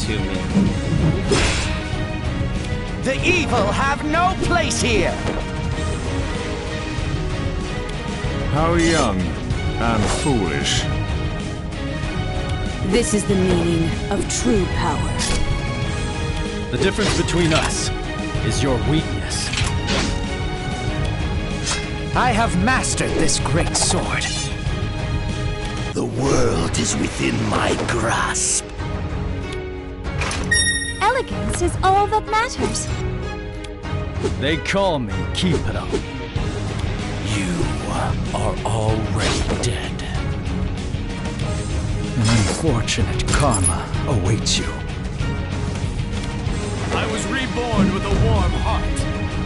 to me. The evil have no place here! How young and foolish. This is the meaning of true power. The difference between us is your weakness. I have mastered this great sword. The world is within my grasp. Elegance is all that matters. They call me Keep-It-Up. You are already dead. An unfortunate karma awaits you. I was reborn with a warm heart.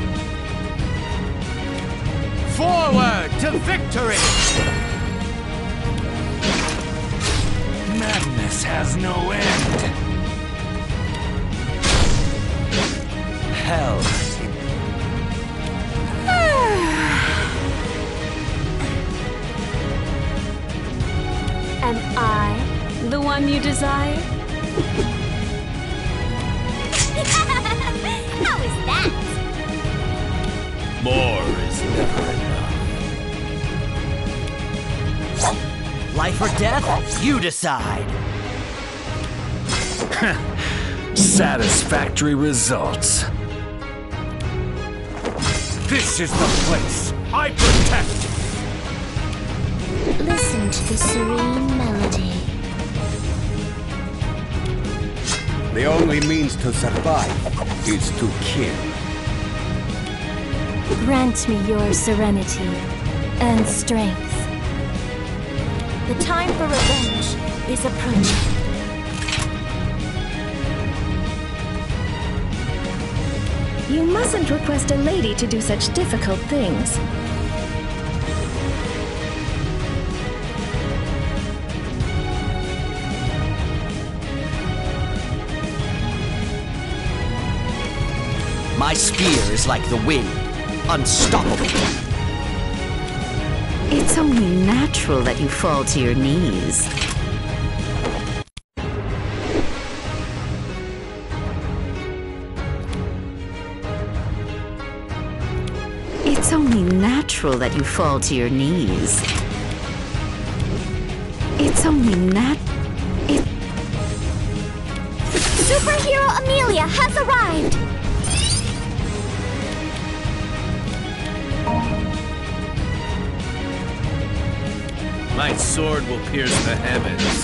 Forward to victory! Madness has no end. Hell. Am I the one you desire? How is that? More is never enough. Life or death? You decide. Satisfactory results. This is the place I protect. Listen to the serene melody. The only means to survive is to kill. Grant me your serenity and strength. The time for revenge is approaching. You mustn't request a lady to do such difficult things. My spear is like the wind, unstoppable. It's only natural that you fall to your knees. It's only natural that you fall to your knees. It's only Superhero Amelia has arrived! My sword will pierce the heavens.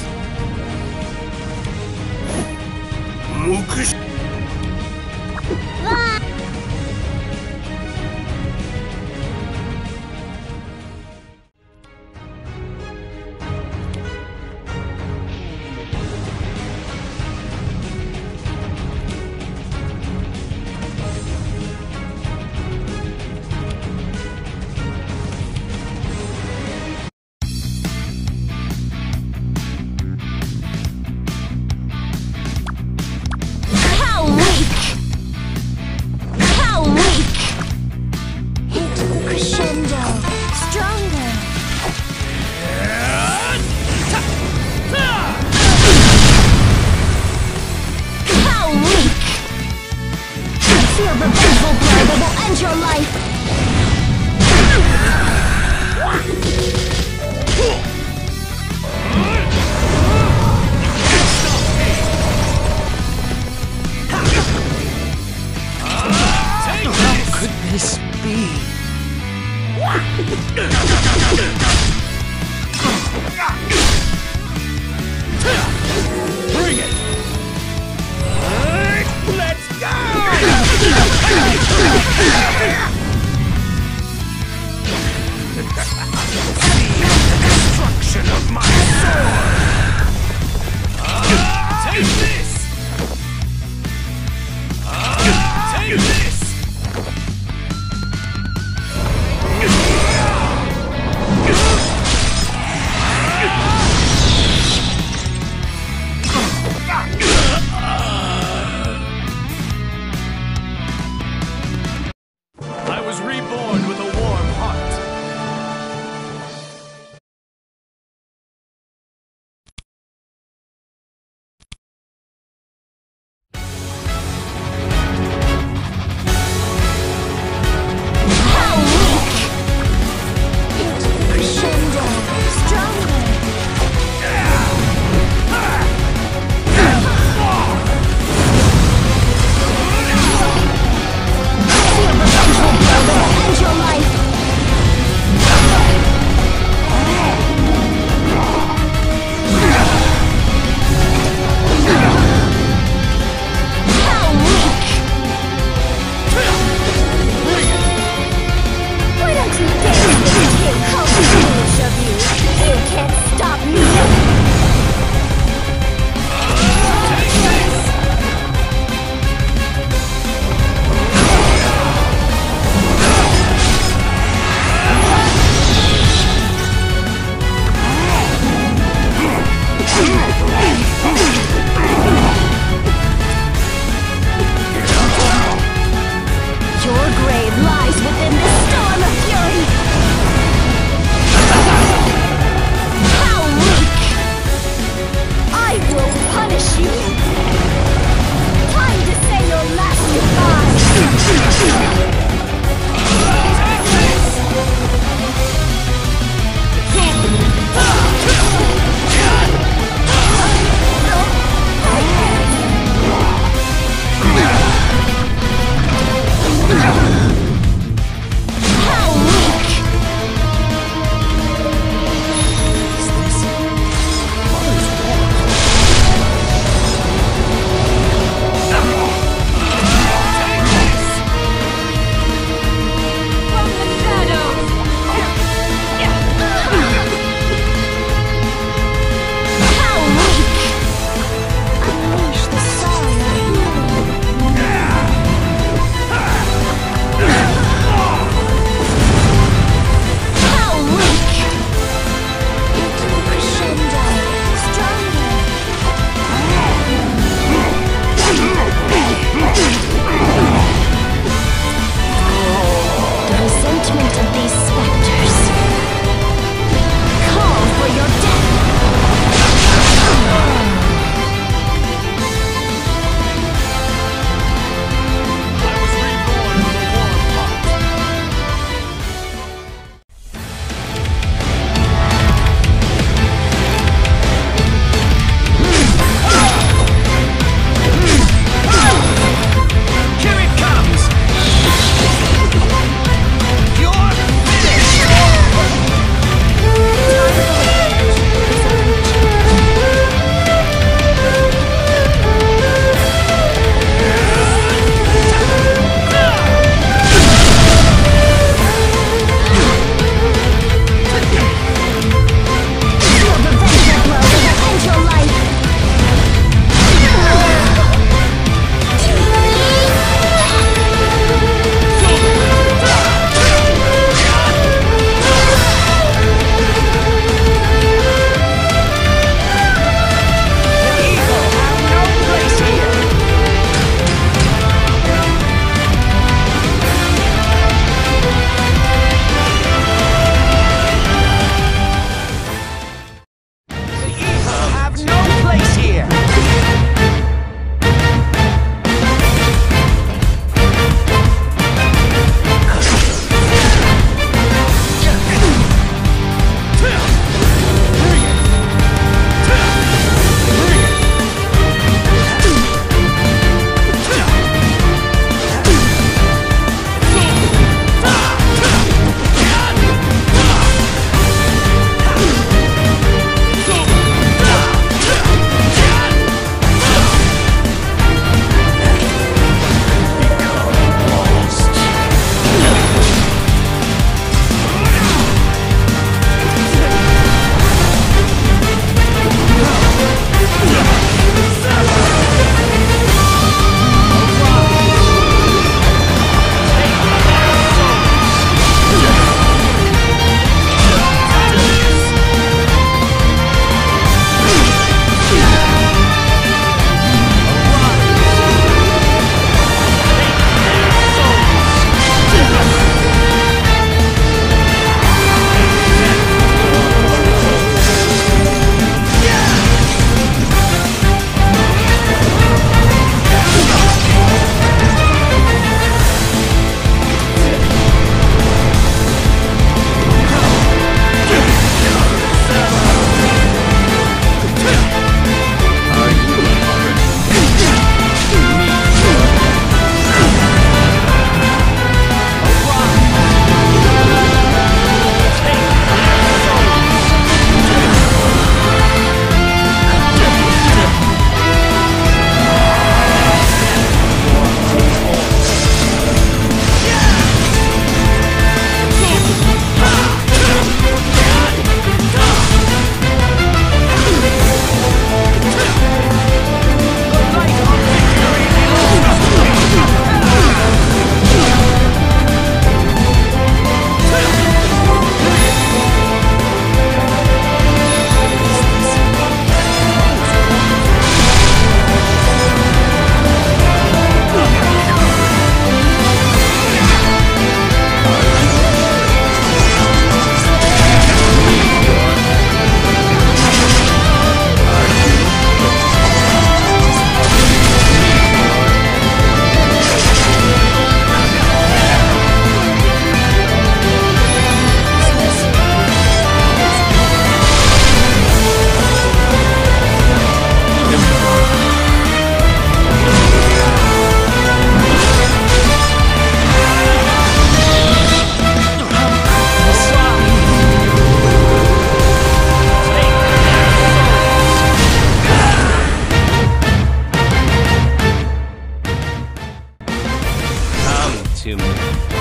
to me.